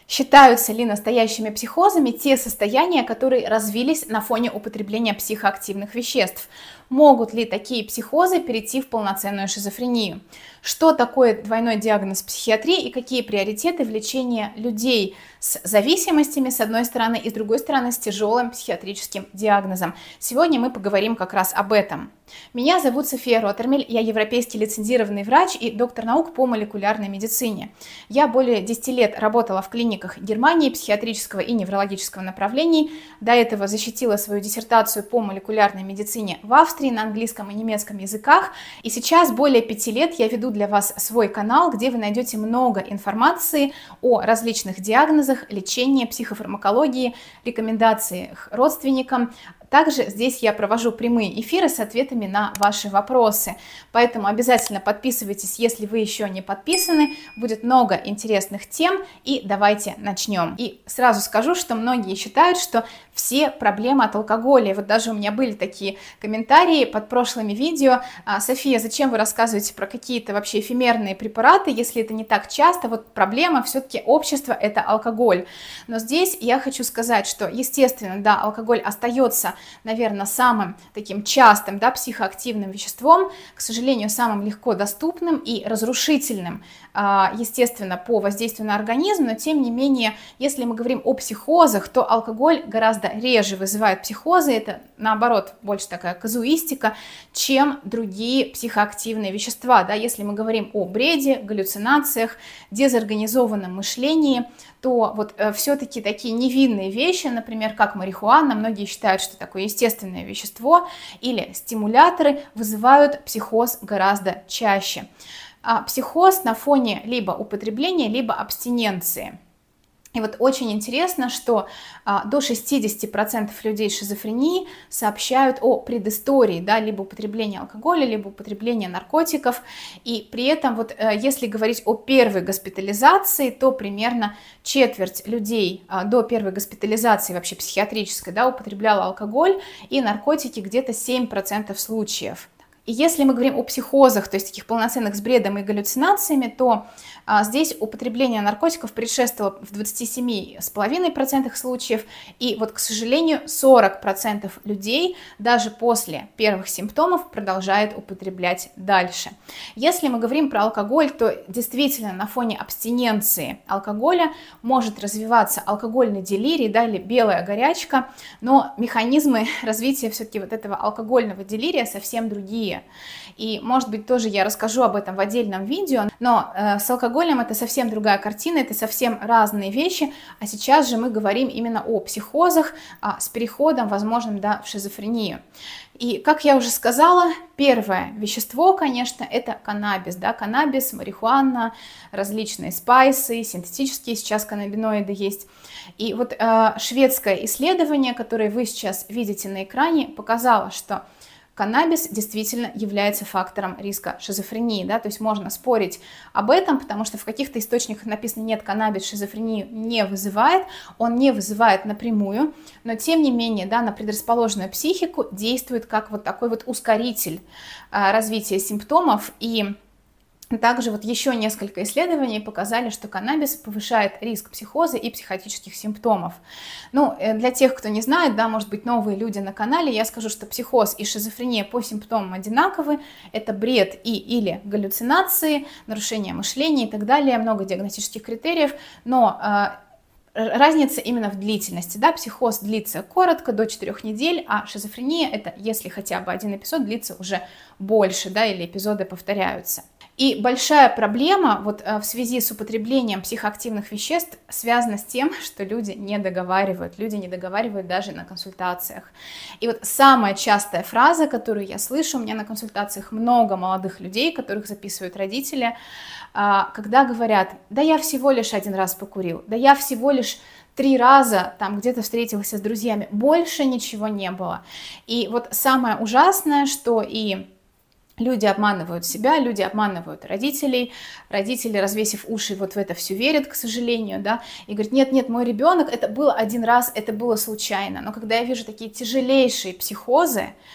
Считаются ли настоящими психозами те состояния, которые развились на фоне употребления психоактивных веществ? Могут ли такие психозы перейти в полноценную шизофрению? Что такое двойной диагноз психиатрии и какие приоритеты в лечении людей с зависимостями, с одной стороны, и с другой стороны, с тяжелым психиатрическим диагнозом? Сегодня мы поговорим как раз об этом. Меня зовут София Роттермель, я европейский лицензированный врач и доктор наук по молекулярной медицине. Я более 10 лет работала в клиниках Германии психиатрического и неврологического направлений. До этого защитила свою диссертацию по молекулярной медицине в Австрии на английском и немецком языках. И сейчас более 5 лет я веду для вас свой канал, где вы найдете много информации о различных диагнозах, лечении, психофармакологии, рекомендациях родственникам. Также здесь я провожу прямые эфиры с ответами на ваши вопросы. Поэтому обязательно подписывайтесь, если вы еще не подписаны. Будет много интересных тем. И давайте начнем. И сразу скажу, что многие считают, что все проблемы от алкоголя. Вот даже у меня были такие комментарии под прошлыми видео. София, зачем вы рассказываете про какие-то вообще эфемерные препараты, если это не так часто? Вот проблема все-таки общества – это алкоголь. Но здесь я хочу сказать, что, естественно, да, алкоголь остается, наверное, самым таким частым, да, психоактивным веществом, к сожалению, самым легко доступным и разрушительным, естественно, по воздействию на организм, но тем не менее, если мы говорим о психозах, то алкоголь гораздо реже вызывает психозы, это наоборот больше такая казуистика, чем другие психоактивные вещества, да, если мы говорим о бреде, галлюцинациях, дезорганизованном мышлении, то вот все-таки такие невинные вещи, например, как марихуана, многие считают, что такое естественное вещество, или стимуляторы вызывают психоз гораздо чаще. Психоз на фоне либо употребления, либо абстиненции. И вот очень интересно, что до 60% людей с шизофренией сообщают о предыстории, да, либо употребления алкоголя, либо употребления наркотиков. И при этом, вот, если говорить о первой госпитализации, то примерно четверть людей до первой госпитализации, вообще психиатрической, да, употребляла алкоголь и наркотики где-то 7% случаев. И если мы говорим о психозах, то есть таких полноценных с бредом и галлюцинациями, то здесь употребление наркотиков предшествовало в 27,5% случаев. И вот, к сожалению, 40% людей даже после первых симптомов продолжает употреблять дальше. Если мы говорим про алкоголь, то действительно на фоне абстиненции алкоголя может развиваться алкогольный делирий, да, или белая горячка, но механизмы развития все-таки вот этого алкогольного делирия совсем другие. И, может быть, тоже я расскажу об этом в отдельном видео, но с алкоголем это совсем другая картина, это совсем разные вещи, а сейчас же мы говорим именно о психозах, с переходом возможным, да, в шизофрению. И, как я уже сказала, первое вещество, конечно, это каннабис, да, каннабис, марихуана, различные спайсы, синтетические сейчас каннабиноиды есть. И вот шведское исследование, которое вы сейчас видите на экране, показало, что каннабис действительно является фактором риска шизофрении, да, то есть можно спорить об этом, потому что в каких-то источниках написано: нет, каннабис шизофрению не вызывает, он не вызывает напрямую, но тем не менее, да, на предрасположенную психику действует как вот такой вот ускоритель развития симптомов. И также вот еще несколько исследований показали, что каннабис повышает риск психоза и психотических симптомов. Ну, для тех, кто не знает, да, может быть, новые люди на канале, я скажу, что психоз и шизофрения по симптомам одинаковы. Это бред или галлюцинации, нарушение мышления и так далее, много диагностических критериев, но разница именно в длительности, да, психоз длится коротко, до 4 недель, а шизофрения — это если хотя бы один эпизод длится уже больше, да, или эпизоды повторяются. И большая проблема вот в связи с употреблением психоактивных веществ связана с тем, что люди не договаривают даже на консультациях. И вот самая частая фраза, которую я слышу, у меня на консультациях много молодых людей, которых записывают родители, когда говорят: да я всего лишь один раз покурил, да я всего лишь 3 раза там где-то встретился с друзьями, больше ничего не было. И вот самое ужасное, что и люди обманывают себя, люди обманывают родителей, родители, развесив уши, вот в это все верят, к сожалению, да, и говорят: нет, мой ребенок, это было один раз, это было случайно. Но когда я вижу такие тяжелейшие психозы,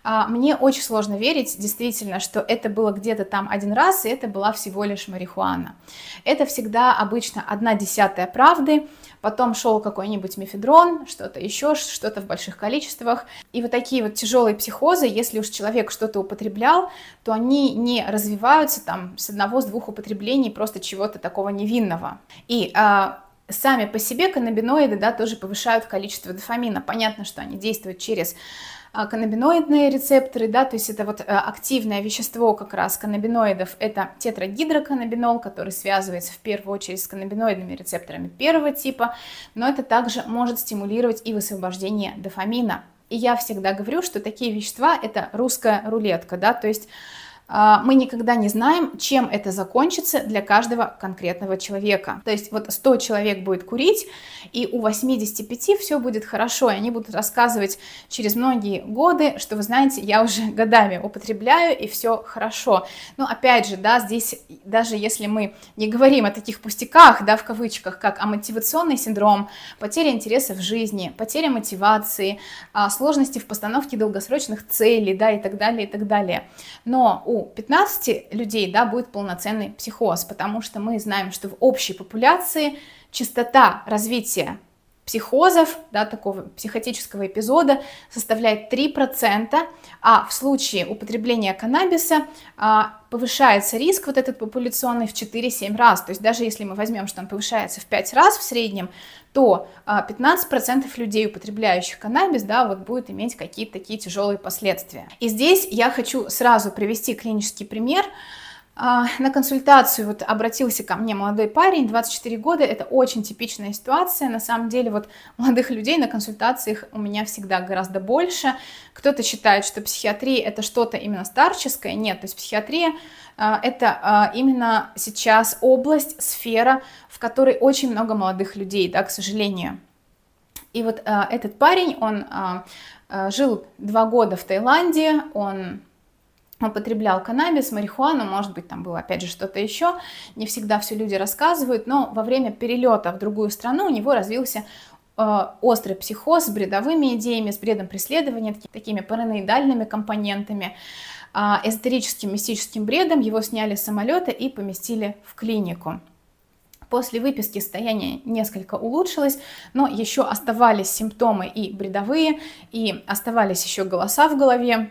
Мне очень сложно верить, действительно, что это было где-то там один раз, и это была всего лишь марихуана. Это всегда обычно 1/10 правды, потом шел какой-нибудь мефедрон, что-то еще, что-то в больших количествах. И вот такие вот тяжелые психозы, если уж человек что-то употреблял, то они не развиваются там с 1-2 употреблений просто чего-то такого невинного. И сами по себе каннабиноиды, да, тоже повышают количество дофамина. Понятно, что они действуют через каннабиноидные рецепторы, да, то есть это вот активное вещество как раз каннабиноидов, это тетрагидроканнабинол, который связывается в первую очередь с каннабиноидными рецепторами первого типа, но это также может стимулировать и высвобождение дофамина. И я всегда говорю, что такие вещества это русская рулетка, да, то есть мы никогда не знаем, чем это закончится для каждого конкретного человека. То есть вот 100 человек будет курить, и у 85 все будет хорошо, и они будут рассказывать через многие годы, что, вы знаете, я уже годами употребляю, и все хорошо. Но опять же, да, здесь даже если мы не говорим о таких пустяках, да, в кавычках, как о мотивационный синдром, потеря интереса в жизни, потеря мотивации, сложности в постановке долгосрочных целей, да, и так далее, и так далее. Но у 15 людей, да, будет полноценный психоз, потому что мы знаем, что в общей популяции частота развития психозов, да, такого психотического эпизода составляет 3%, а в случае употребления каннабиса повышается риск вот этот популяционный в 4-7 раз. То есть даже если мы возьмем, что он повышается в 5 раз в среднем, то 15% людей, употребляющих каннабис, да, вот будет иметь какие-то такие тяжелые последствия. И здесь я хочу сразу привести клинический пример. На консультацию вот обратился ко мне молодой парень, 24 года, это очень типичная ситуация, на самом деле вот молодых людей на консультациях у меня всегда гораздо больше, кто-то считает, что психиатрия это что-то именно старческое, нет, то есть психиатрия это именно сейчас область, сфера, в которой очень много молодых людей, да, к сожалению. И вот этот парень, он жил 2 года в Таиланде, он употреблял каннабис, марихуану, может быть, там было опять же что-то еще, не всегда все люди рассказывают, но во время перелета в другую страну у него развился острый психоз с бредовыми идеями, с бредом преследования, такими параноидальными компонентами, эзотерическим, мистическим бредом. Его сняли с самолета и поместили в клинику. После выписки состояние несколько улучшилось, но еще оставались симптомы и бредовые, и оставались еще голоса в голове.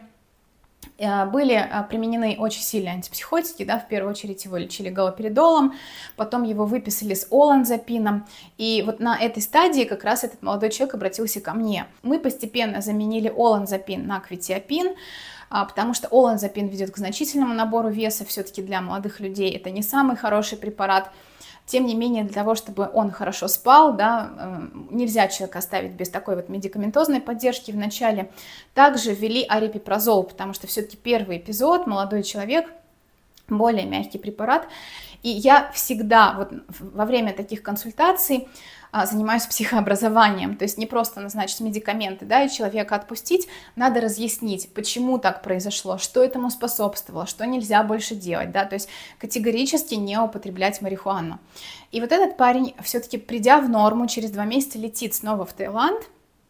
Были применены очень сильные антипсихотики, да, в первую очередь его лечили галоперидолом, потом его выписали с оланзапином, и вот на этой стадии как раз этот молодой человек обратился ко мне. Мы постепенно заменили оланзапин на кветиапин, потому что оланзапин ведет к значительному набору веса, все-таки для молодых людей это не самый хороший препарат. Тем не менее, для того, чтобы он хорошо спал, да, нельзя человека оставить без такой вот медикаментозной поддержки вначале. Также ввели арипипразол, потому что все-таки первый эпизод, молодой человек, более мягкий препарат. И я всегда вот во время таких консультаций занимаюсь психообразованием, то есть не просто назначить медикаменты, да, и человека отпустить, надо разъяснить, почему так произошло, что этому способствовало, что нельзя больше делать, да, то есть категорически не употреблять марихуану. И вот этот парень, все-таки придя в норму, через 2 месяца летит снова в Таиланд.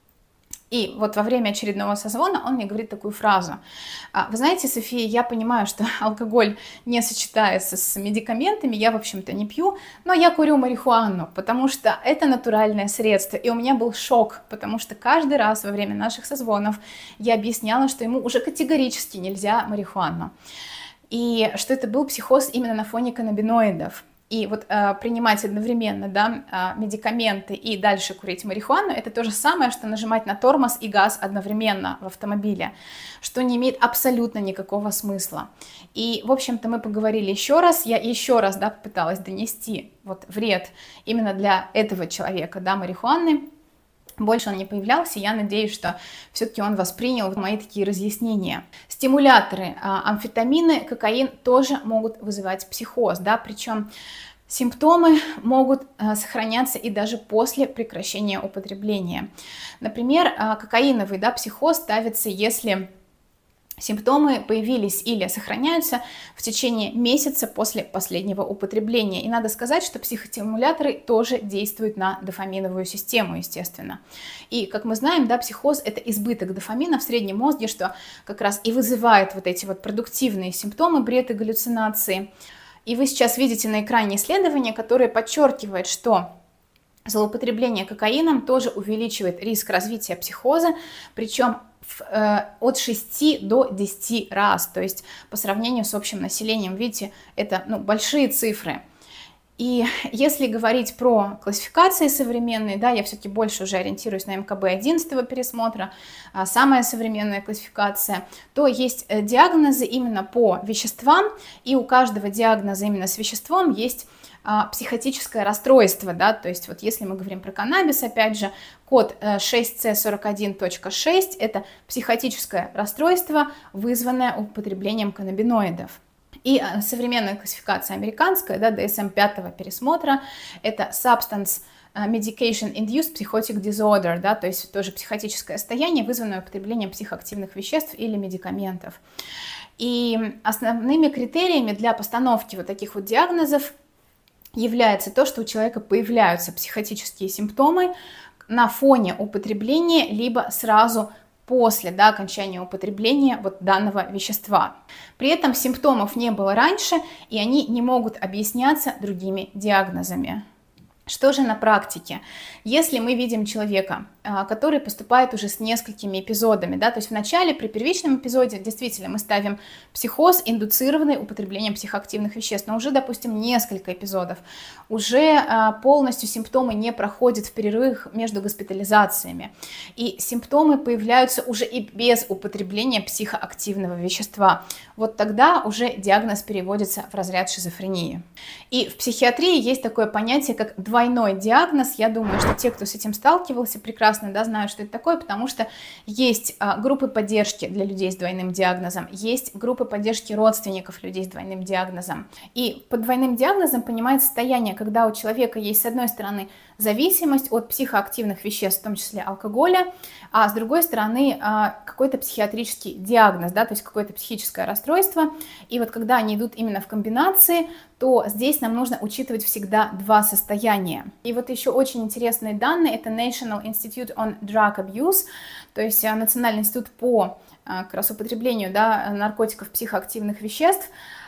И вот во время очередного созвона он мне говорит такую фразу: вы знаете, София, я понимаю, что алкоголь не сочетается с медикаментами, я, в общем-то, не пью, но я курю марихуану, потому что это натуральное средство. И у меня был шок, потому что каждый раз во время наших созвонов я объясняла, что ему уже категорически нельзя марихуану. И что это был психоз именно на фоне каннабиноидов. И вот принимать одновременно, да, медикаменты и дальше курить марихуану, это то же самое, что нажимать на тормоз и газ одновременно в автомобиле, что не имеет абсолютно никакого смысла. И, в общем-то, мы поговорили еще раз, я еще раз, да, попыталась донести вот вред именно для этого человека, да, марихуаны. Больше он не появлялся, я надеюсь, что все-таки он воспринял мои такие разъяснения. Стимуляторы, амфетамины, кокаин тоже могут вызывать психоз, да, причем симптомы могут сохраняться и даже после прекращения употребления. Например, кокаиновый, да, психоз ставится, если Симптомы появились или сохраняются в течение месяца после последнего употребления. И надо сказать, что психостимуляторы тоже действуют на дофаминовую систему, естественно. И, как мы знаем, да, психоз – это избыток дофамина в среднем мозге, что как раз и вызывает вот эти вот продуктивные симптомы, бред и галлюцинации. И вы сейчас видите на экране исследование, которое подчеркивает, что злоупотребление кокаином тоже увеличивает риск развития психоза, причем от 6 до 10 раз, то есть по сравнению с общим населением, видите, это большие цифры. И если говорить про классификации современные, да, я все-таки больше уже ориентируюсь на МКБ 11 пересмотра, самая современная классификация, то есть диагнозы именно по веществам, и у каждого диагноза именно с веществом есть психотическое расстройство, да, то есть вот если мы говорим про каннабис, опять же, код 6C41.6 это психотическое расстройство, вызванное употреблением каннабиноидов. И современная классификация американская, да, DSM-5 пересмотра, это Substance Medication Induced Psychotic Disorder, да, то есть тоже психотическое состояние, вызванное употреблением психоактивных веществ или медикаментов. И основными критериями для постановки вот таких вот диагнозов является то, что у человека появляются психотические симптомы на фоне употребления, либо сразу после, да, окончания употребления вот данного вещества. При этом симптомов не было раньше, и они не могут объясняться другими диагнозами. Что же на практике? Если мы видим человека, который поступает уже с несколькими эпизодами, да, то есть вначале при первичном эпизоде действительно мы ставим психоз, индуцированный употреблением психоактивных веществ, но уже, допустим, несколько эпизодов, уже полностью симптомы не проходят в перерывах между госпитализациями, и симптомы появляются уже и без употребления психоактивного вещества. Вот тогда уже диагноз переводится в разряд шизофрении. И в психиатрии есть такое понятие, как двойной диагноз. Я думаю, что те, кто с этим сталкивался, прекрасно, да, знают, что это такое, потому что есть группы поддержки для людей с двойным диагнозом, есть группы поддержки родственников людей с двойным диагнозом. И под двойным диагнозом понимается состояние, когда у человека есть, с одной стороны, зависимость от психоактивных веществ, в том числе алкоголя, а с другой стороны какой-то психиатрический диагноз, да, то есть какое-то психическое расстройство. И вот когда они идут именно в комбинации, то здесь нам нужно учитывать всегда два состояния. И вот еще очень интересные данные, это National Institute on Drug Abuse, то есть Национальный институт по как раз употреблению, да, наркотиков, психоактивных веществ.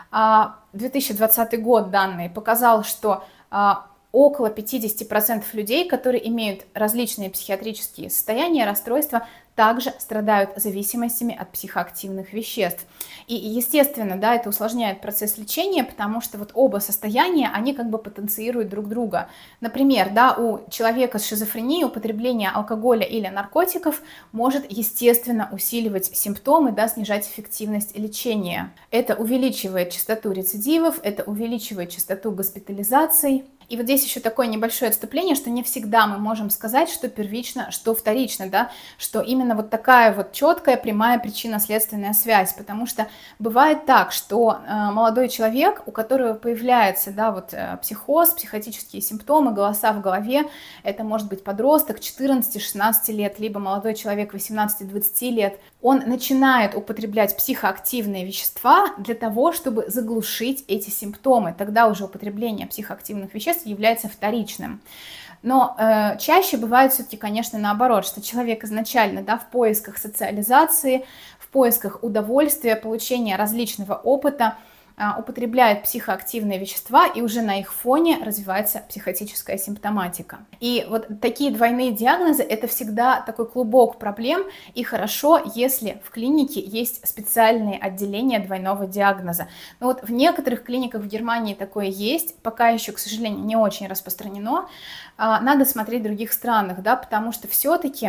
2020 год данные показал, что около 50% людей, которые имеют различные психиатрические состояния, расстройства, также страдают зависимостями от психоактивных веществ. И, естественно, да, это усложняет процесс лечения, потому что вот оба состояния, они как бы потенцируют друг друга. Например, да, у человека с шизофренией употребление алкоголя или наркотиков может, естественно, усиливать симптомы, да, снижать эффективность лечения. Это увеличивает частоту рецидивов, это увеличивает частоту госпитализаций. И вот здесь еще такое небольшое отступление, что не всегда мы можем сказать, что первично, что вторично, да, что именно вот такая вот четкая прямая причинно-следственная связь, потому что бывает так, что молодой человек, у которого появляется, да, вот психоз, психотические симптомы, голоса в голове, это может быть подросток 14-16 лет, либо молодой человек 18-20 лет, он начинает употреблять психоактивные вещества для того, чтобы заглушить эти симптомы. Тогда уже употребление психоактивных веществ является вторичным. Но чаще бывает все-таки, конечно, наоборот, что человек изначально, да, в поисках социализации, в поисках удовольствия, получения различного опыта употребляет психоактивные вещества, и уже на их фоне развивается психотическая симптоматика. И вот такие двойные диагнозы – это всегда такой клубок проблем, и хорошо, если в клинике есть специальные отделения двойного диагноза. Но вот в некоторых клиниках в Германии такое есть, пока еще, к сожалению, не очень распространено. Надо смотреть в других странах, да, потому что все-таки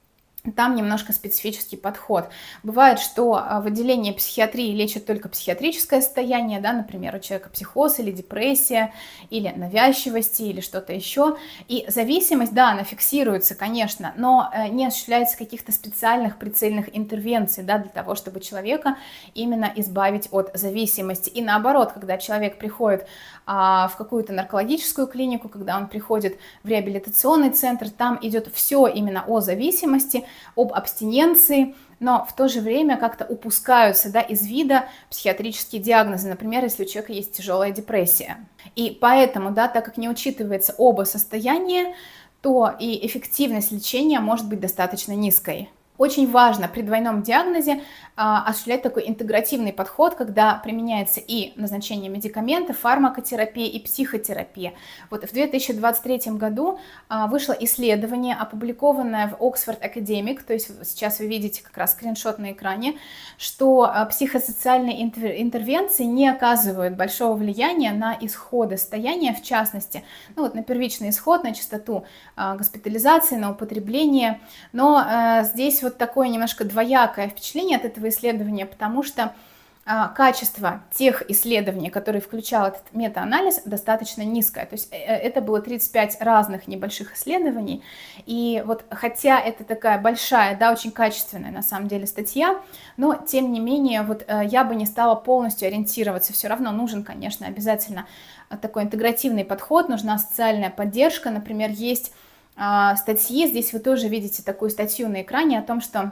там немножко специфический подход. Бывает, что в отделении психиатрии лечат только психиатрическое состояние, да, например, у человека психоз или депрессия, или навязчивости, или что-то еще. И зависимость, да, она фиксируется, конечно, но не осуществляется каких-то специальных прицельных интервенций, да, для того, чтобы человека именно избавить от зависимости. И наоборот, когда человек приходит в какую-то наркологическую клинику, когда он приходит в реабилитационный центр, там идет все именно о зависимости, об абстиненции, но в то же время как-то упускаются, да, из вида психиатрические диагнозы, например, если у человека есть тяжелая депрессия. И поэтому, да, так как не учитывается оба состояния, то и эффективность лечения может быть достаточно низкой. Очень важно при двойном диагнозе осуществлять такой интегративный подход, когда применяется и назначение медикаментов, фармакотерапия и психотерапия. Вот в 2023 году вышло исследование, опубликованное в Oxford Academic, то есть сейчас вы видите как раз скриншот на экране, что психосоциальные интервенции не оказывают большого влияния на исходы состояния, в частности, ну вот на первичный исход, на частоту госпитализации, на употребление, но здесь вот такое немножко двоякое впечатление от этого исследования, потому что качество тех исследований, которые включал этот метаанализ, достаточно низкое. То есть это было 35 разных небольших исследований. И вот хотя это такая большая, да, очень качественная на самом деле статья, но тем не менее вот я бы не стала полностью ориентироваться. Все равно нужен, конечно, обязательно такой интегративный подход, нужна социальная поддержка. Например, есть статьи, здесь вы тоже видите такую статью на экране о том, что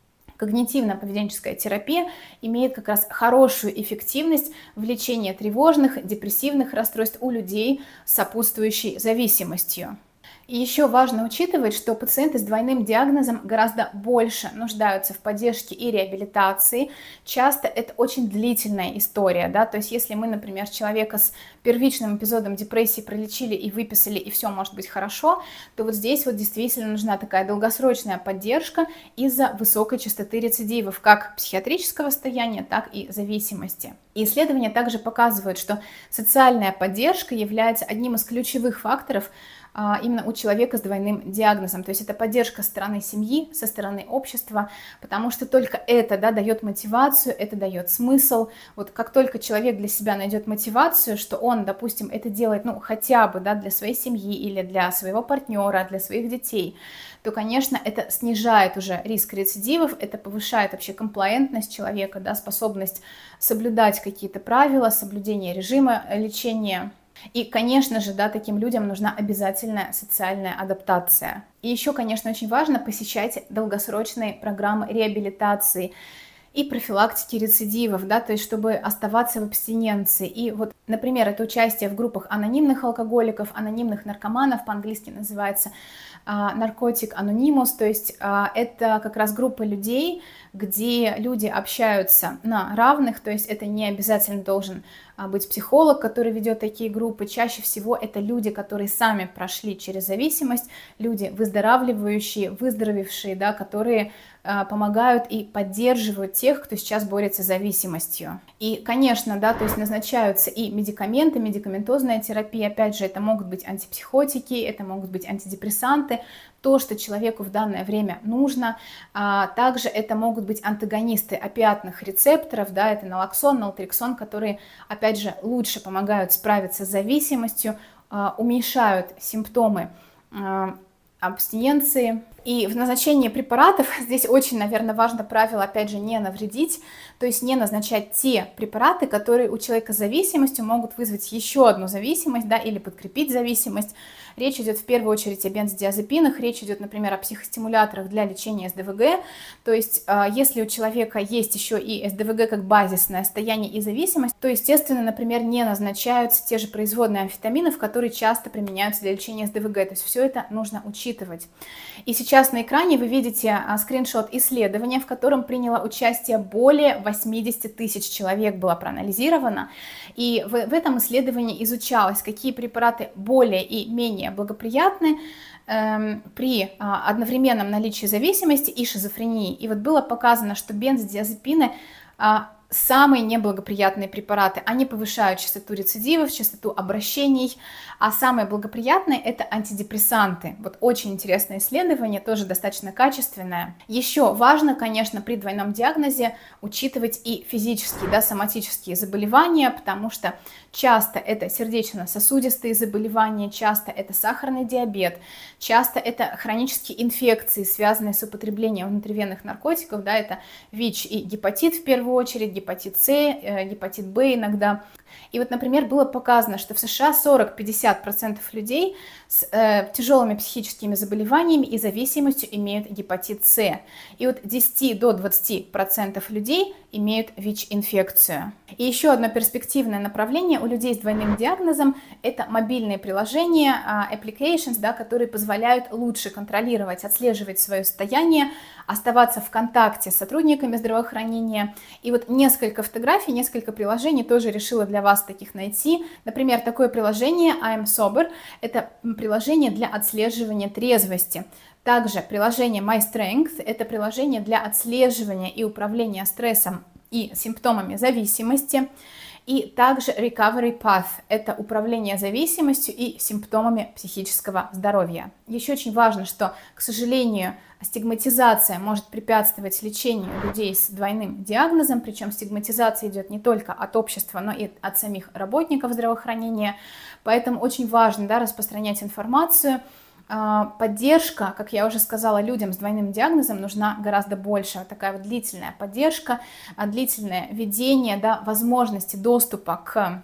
когнитивно-поведенческая терапия имеет как раз хорошую эффективность в лечении тревожных, депрессивных расстройств у людей с сопутствующей зависимостью. И еще важно учитывать, что пациенты с двойным диагнозом гораздо больше нуждаются в поддержке и реабилитации. Часто это очень длительная история, да, то есть если мы, например, человека с первичным эпизодом депрессии пролечили и выписали, и все может быть хорошо, то вот здесь вот действительно нужна такая долгосрочная поддержка из-за высокой частоты рецидивов, как психиатрического состояния, так и зависимости. И исследования также показывают, что социальная поддержка является одним из ключевых факторов именно у человека с двойным диагнозом. То есть это поддержка со стороны семьи, со стороны общества, потому что только это, да, дает мотивацию, это дает смысл. Вот как только человек для себя найдет мотивацию, что он, допустим, это делает, ну, хотя бы, да, для своей семьи или для своего партнера, для своих детей, то, конечно, это снижает уже риск рецидивов, это повышает вообще комплаентность человека, да, способность соблюдать какие-то правила, соблюдение режима лечения. И, конечно же, да, таким людям нужна обязательная социальная адаптация. И еще, конечно, очень важно посещать долгосрочные программы реабилитации и профилактики рецидивов, да, то есть чтобы оставаться в абстиненции. И вот, например, это участие в группах анонимных алкоголиков, анонимных наркоманов, по-английски называется Narcotic Anonymous, то есть это как раз группа людей, где люди общаются на равных, то есть это не обязательно должен быть психолог, который ведет такие группы. Чаще всего это люди, которые сами прошли через зависимость, люди выздоравливающие, выздоровевшие, да, которые помогают и поддерживают тех, кто сейчас борется с зависимостью. И, конечно, да, то есть назначаются и медикаменты, медикаментозная терапия, опять же, это могут быть антипсихотики, это могут быть антидепрессанты, то, что человеку в данное время нужно. Также это могут быть антагонисты опиатных рецепторов, да, это налоксон, нaltrexон, которые, опять же, лучше помогают справиться с зависимостью, уменьшают симптомы абстиненции. И в назначении препаратов здесь очень, наверное, важно правило, опять же, не навредить, то есть не назначать те препараты, которые у человека с зависимостью могут вызвать еще одну зависимость, да, или подкрепить зависимость. Речь идет в первую очередь о бензодиазепинах, речь идет, например, о психостимуляторах для лечения СДВГ. То есть, если у человека есть еще и СДВГ как базисное состояние и зависимость, то, естественно, например, не назначаются те же производные амфетаминов, которые часто применяются для лечения СДВГ. То есть все это нужно учитывать. И сейчас на экране вы видите скриншот исследования, в котором приняло участие более 80 тысяч человек, было проанализировано. И в этом исследовании изучалось, какие препараты более и менее благоприятны при одновременном наличии зависимости и шизофрении. И вот было показано, что бензодиазепины самые неблагоприятные препараты, они повышают частоту рецидивов, частоту обращений, а самые благоприятные это антидепрессанты. Вот очень интересное исследование, тоже достаточно качественное. Еще важно, конечно, при двойном диагнозе учитывать и физические, да, соматические заболевания, потому что часто это сердечно-сосудистые заболевания, часто это сахарный диабет, часто это хронические инфекции, связанные с употреблением внутривенных наркотиков, да, это ВИЧ и гепатит в первую очередь, гепатит С, гепатит Б иногда. И вот, например, было показано, что в США 40-50% людей с тяжелыми психическими заболеваниями и зависимостью имеют гепатит С. И от 10 до 20% людей имеют ВИЧ-инфекцию. И еще одно перспективное направление у людей с двойным диагнозом – это мобильные приложения, applications, да, которые позволяют лучше контролировать, отслеживать свое состояние, оставаться в контакте с сотрудниками здравоохранения. И вот несколько фотографий, несколько приложений тоже решила для вас таких найти. Например, такое приложение I'm Sober – это приложение для отслеживания трезвости. Также приложение My Strength – это приложение для отслеживания и управления стрессом и симптомами зависимости. И также Recovery Path – это управление зависимостью и симптомами психического здоровья. Еще очень важно, что, к сожалению, стигматизация может препятствовать лечению людей с двойным диагнозом, причем стигматизация идет не только от общества, но и от самих работников здравоохранения. Поэтому очень важно, да, распространять информацию. Поддержка, как я уже сказала, людям с двойным диагнозом нужна гораздо больше. Вот такая вот длительная поддержка, длительное ведение, да, возможности доступа к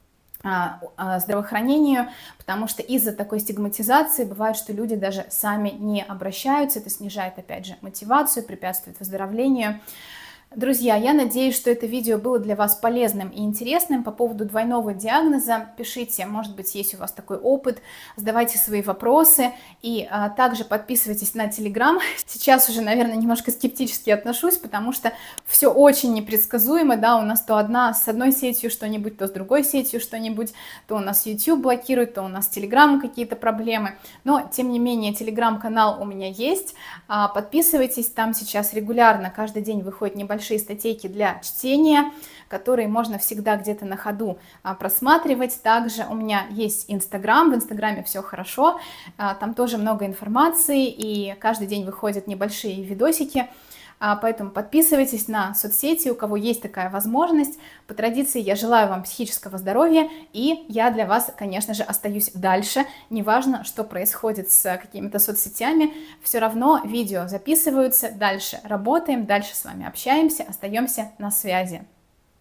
здравоохранению, потому что из-за такой стигматизации бывает, что люди даже сами не обращаются, это снижает, опять же, мотивацию, препятствует выздоровлению. Друзья, я надеюсь, что это видео было для вас полезным и интересным. По поводу двойного диагноза пишите, может быть, есть у вас такой опыт, задавайте свои вопросы и также подписывайтесь на Telegram. Сейчас уже, наверное, немножко скептически отношусь, потому что все очень непредсказуемо, да, у нас то с одной сетью что-нибудь, то с другой сетью что-нибудь, то у нас YouTube блокирует, то у нас Telegram какие-то проблемы, но, тем не менее, Telegram-канал у меня есть, подписывайтесь, там сейчас регулярно, каждый день выходит небольшой статейки для чтения, которые можно всегда где-то на ходу просматривать. Также у меня есть Инстаграм, в Инстаграме все хорошо, там тоже много информации, и каждый день выходят небольшие видосики, поэтому подписывайтесь на соцсети, у кого есть такая возможность. По традиции я желаю вам психического здоровья, и я для вас, конечно же, остаюсь дальше. Неважно, что происходит с какими-то соцсетями, все равно видео записываются, дальше работаем, дальше с вами общаемся, остаемся на связи.